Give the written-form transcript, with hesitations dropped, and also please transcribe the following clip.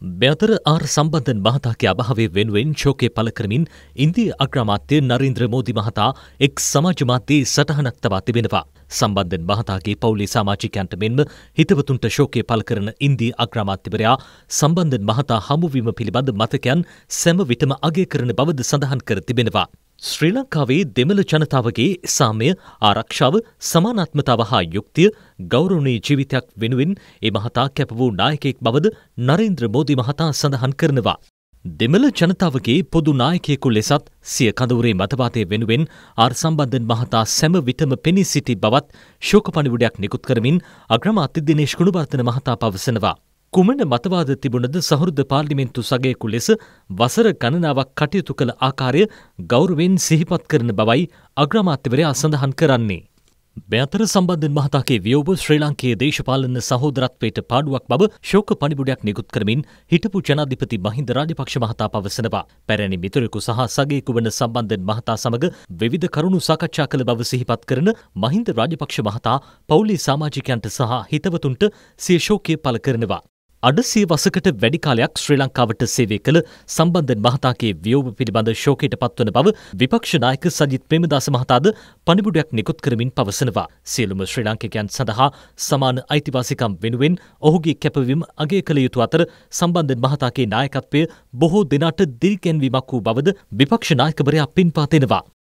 මෙතර ආර් සම්බන්ධන් මහතාගේ අභාවය වෙනුවෙන් ශෝකය පළ කරමින් ඉන්දිය අග්‍රාමාත්‍ය නරේන්ද්‍ර මෝදි මහතා එක් සමාජ මාධ්‍යයේ සටහනක් තබා තිබෙනවා. සම්බන්ධන් මහතාගේ පවුලේ සමාජිකයන්ට මෙන්ම හිතවතුන්ට ශෝකය පළ කරන ඉන්දිය අග්‍රාමාත්‍යවරයා සම්බන්ධන් මහතා හමුවීම පිළිබඳ මතකයන් සෑම විටම අගය කරන බවද සඳහන් කර තිබෙනවා. ශ්‍රී ලංකාවේ දෙමළ ජනතාවගේ සාමය ආරක්ෂාව සමානාත්මතාව හා යුක්තිය ගෞරවනීය ජීවිතයක් වෙනුවෙන් ඒ මහතා කැප වූ නායකයෙක් බවද නරේන්ද්‍ර මෝදි මහතා සඳහන් කරනවා. දෙමළ ජනතාවගේ පොදු නායකයෙකු ලෙසත් සිය කඳවුරේ මතවාදය වෙනුවෙන් ආර් සම්බන්ධන් මහතා සෑම විටම පෙනී සිටි බවත් ශෝක පණිවුඩයක් නිකුත් කරමින් අග්‍රාමාත්‍ය දිනේෂ් ගුණවර්ධන මහතා පවසනවා. කුමන මතවාද තිබුණද සහෘද පාර්ලිමේන්තු සගයෙකු ලෙස වසර ගණනාවක් කටයුතු කළ ආකාරය ගෞරවයෙන් සිහිපත් කරන බවයි අග්‍රාමාත්‍යවරයා සඳහන් කරන්නේ. මේ අතර සම්බන්ධන් මහතාගේ වියෝව ශ්‍රී ලංකයේ දේශපාලන සහෝදරත්වයට පාඩුවක් බව ශෝක පණිවුඩයක් නිකුත් කරමින් හිටපු ජනාධිපති මහින්ද රාජපක්ෂ මහතා පවසනවා. පැරණි මිතුරෙකු සහ සගයෙකු වන සම්බන්ධන් මහතා සමග විවිධ කරුණු සාකච්ඡා කළ බව සිහිපත් කරන මහින්ද රාජපක්ෂ මහතා පවුලේ සමාජිකයන්ට සහ හිතවතුන්ට සිය ශෝකය පළ කරනවා. අඩ සිය වසකට වැඩි කාලයක් ශ්‍රී ලංකාවට සේවය කළ සම්බන්ධන් මහතාගේ වියෝව පිළිබඳ ශෝකයට පත්වන බව විපක්ෂ නායක සජිත් ප්‍රේමදාස මහතාද පණිවුඩයක් නිකුත් කරමින් පවසනවා. සියලුම ශ්‍රී ලාංකිකයන් සඳහා සමාන අයිතිවාසිකම් වෙනුවෙන් ඔහුගේ කැපවීම අගය කළ යුතු අතර සම්බන්ධන් මහතාගේ නායකත්වය බොහෝ දෙනාට දිරිගැන්වීමක් වූ බවද විපක්ෂ නායකවරයා පින්පා දෙනවා.